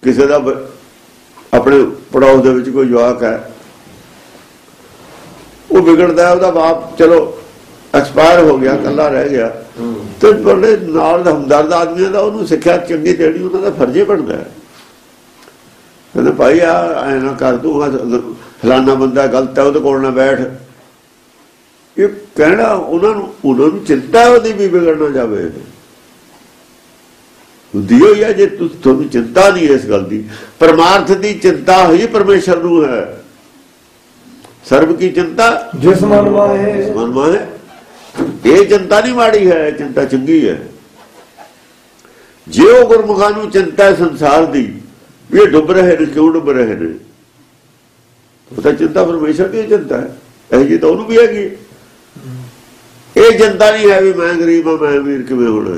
किसी का अपने पड़ोस दे विच कोई जवाक है, वो बिगड़ता है, उसका बाप चलो एक्सपायर हो गया, कला रह गया, तो बड़े नाल हमदर्द आदमी का उन्होंने सिक्ख्या चंगी देनी उन्होंने फर्ज ही बनता है। कहते भाई ऐ ना कर, तू फलाना बंदा गलत है, वो कोल ना बैठ। ये कहना उन्होंने चिंता है उसकी भी बिगड़ना जाए दियो या जे तुहानू चिंता नहीं है इस गल की। परमार्थ की चिंता ही परमेश्वर नू है, सर्व की चिंता जिस मन माहे, मन माहे। ये चिंता नहीं माड़ी है, चिंता चंगी है। जे वो गुरमुखा नू चिंता है संसार की, ये डुब रहे ने, क्यों डुब रहे ने, तो चिंता परमेश्वर की चिंता है, यही जी तो उन्होंने भी हैगी। ये चिंता नहीं है भी मैं गरीब हाँ मैं अमीर किवें होना,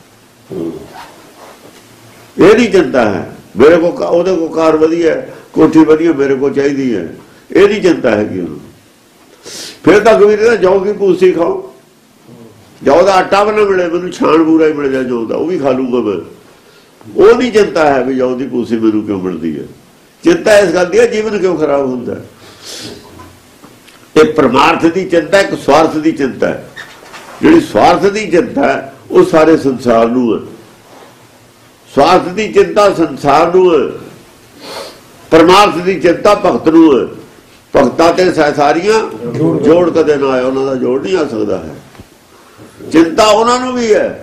ये नहीं चिंता है मेरे को ओहदे को कार वधिया कोठी वधिया मेरे को चाहिए है, ये नहीं चिंता है कि फिर तो कबीर जौ की भूसी खाओ, जौ का आटा भी ना मिले मैनू छाण पूरा ही मिल जाए जौ का, वो भी खा लूंगा मैं, वो नहीं चिंता है भी जौ की भूसी मैनू क्यों मिलती है। चिंता इस गल की जीवन क्यों खराब होता है। ये परमार्थ की चिंता एक स्वार्थ की चिंता है। जी स्वार्थ की चिंता है वो सारे संसार नू है, स्वार्थ की चिंता संसार नू है, परमार्थ की चिंता भगत नू है। भगतां ते सारियां जोड़ कदे ना आए, उन्हां दा जोड़ नहीं आ सकता है। चिंता उन्हां नू भी है,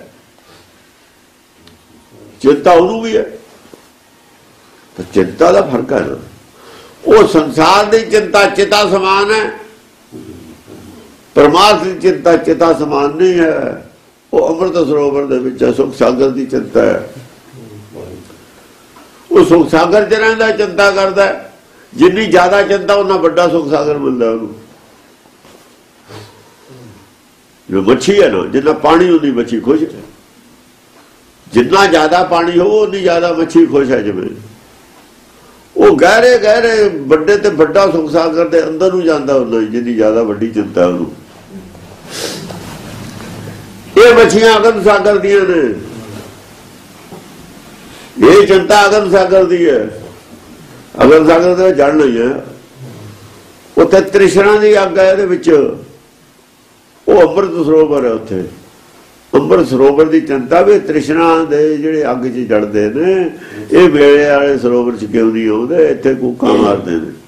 चिंता उन्होंने भी है, तो चिंता का फर्क है ना। वो संसार की चिंता चिता समान है, परमार्थ की चिंता चिता समान नहीं है। वो अमृत सरोवर दे विच सुख सागर की चिंता है, वो सुख सागर च रहिंदा चिंता करता है। जिन्नी ज्यादा चिंता उन्ना बड़ा सुख सागर मिलता है उन्होंने। जो मच्छी है ना, जिन्ना पानी उन्नी मच्छी खुश है, जिन्ना ज्यादा पानी हो उन्नी ज्यादा मच्छी खुश है। जिवें वो गहरे गहरे बड़े ते बड़ा सुख सागर के अंदर नूं जांदा उन्ना ही, जिन्नी ज्यादा वड्डी चिंता उन्होंने। ये मच्छियां अगम सागर दियां ने, ये चिंता अगम सागर दी है। अगम सागर दे जड़ नहीं है, उत्थे तृष्णा की अग है, इहदे विच वो अमृत सरोवर है। उत्थे अमृत सरोवर की चिंता भी तृष्णा दे जिहड़े अग च जड़दे ने, ये मेले वाले सरोवर च क्यों नहीं आउंदे, इत्थे कूकां मारदे ने।